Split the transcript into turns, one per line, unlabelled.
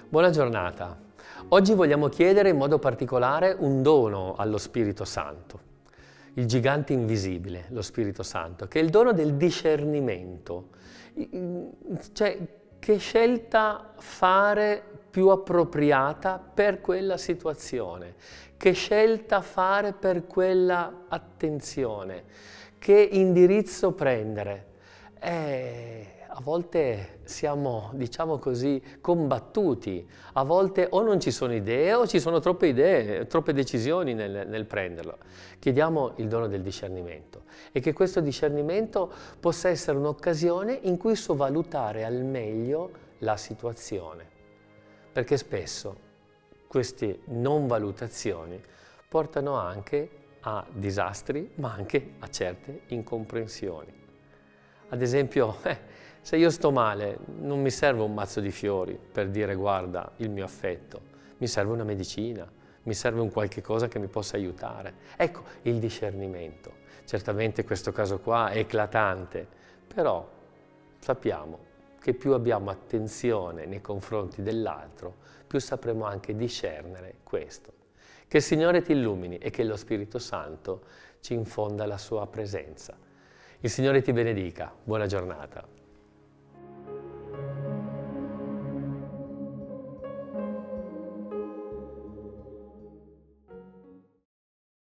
Buona giornata. Oggi vogliamo chiedere in modo particolare un dono allo Spirito Santo, il gigante invisibile, lo Spirito Santo, che è il dono del discernimento. Cioè, che scelta fare più appropriata per quella situazione, che scelta fare per quella attenzione, che indirizzo prendere. A volte siamo, diciamo così, combattuti, a volte o non ci sono idee o ci sono troppe idee, troppe decisioni nel prenderlo. Chiediamo il dono del discernimento e che questo discernimento possa essere un'occasione in cui so valutare al meglio la situazione, perché spesso queste non valutazioni portano anche a disastri, ma anche a certe incomprensioni. Ad esempio, se io sto male, non mi serve un mazzo di fiori per dire guarda il mio affetto, mi serve una medicina, mi serve un qualche cosa che mi possa aiutare. Ecco il discernimento. Certamente questo caso qua è eclatante, però sappiamo che più abbiamo attenzione nei confronti dell'altro, più sapremo anche discernere questo. Che il Signore ti illumini e che lo Spirito Santo ci infonda la sua presenza. Il Signore ti benedica. Buona giornata.